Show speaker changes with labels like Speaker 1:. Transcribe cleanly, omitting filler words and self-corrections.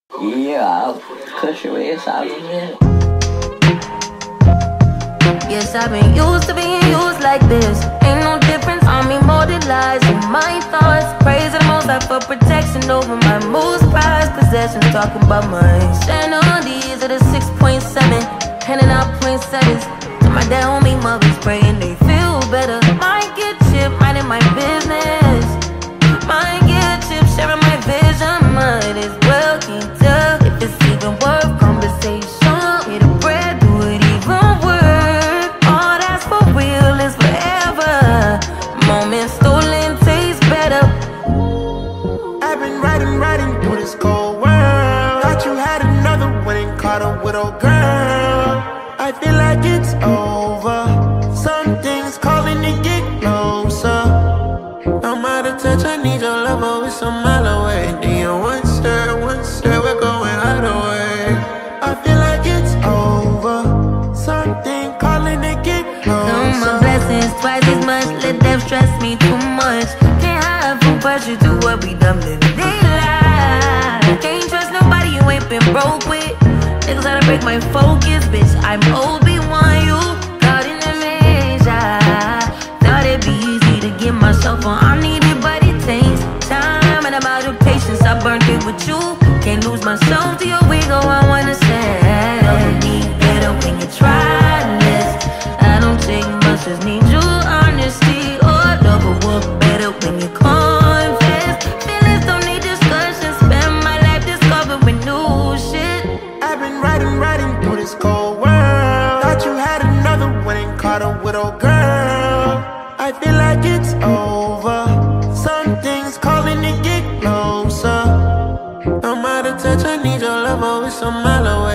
Speaker 1: Yes, I've been used to being used like this. Ain't no difference, I'm immortalized in my thoughts. Praise the most high for protection over my most prized possessions. Talking about mine. Stand on these are the 6.7, handing out poinsettias to my dad homie mothers, praying they feel better. Might get chipped, minding my business. Might get chipped, sharing my vision. Might as well keep up if it's even worth conversation. Hit a bread, do it even work. All that's for real is forever. Moments stolen taste better.
Speaker 2: I've been riding through this cold world. Thought you had another one and caught a widow girl. I feel like it's over. Something's calling to get closer. I'm out of touch, I need your love, oh, it's a mile away. Do you one step, we're going either way. I feel like it's over. Something calling to get closer.
Speaker 1: Count my blessings twice as much, let them stress me too much. Can't hide from pressure to what we done living they lie. Can't trust nobody you ain't been broke with. Niggas gotta break my focus, bitch, I'm Obi-Wan, you caught in the measure. Thought it'd be easy to get myself on, I need it, but it takes time. And I'm out of patience, I burnt it with you. Can't lose myself to your ego, I wanna say love me better when you try less. I don't take much, just need your honesty. Oh, love will work better when you confess. Feelings don't need discussion, spend my life discovering new shit.
Speaker 2: I've been riding through this cold world. Thought you had another one and caught a widow girl. I feel like it's over. Something's calling to get closer. I'm out of touch, I need your love, oh, it's a mile away.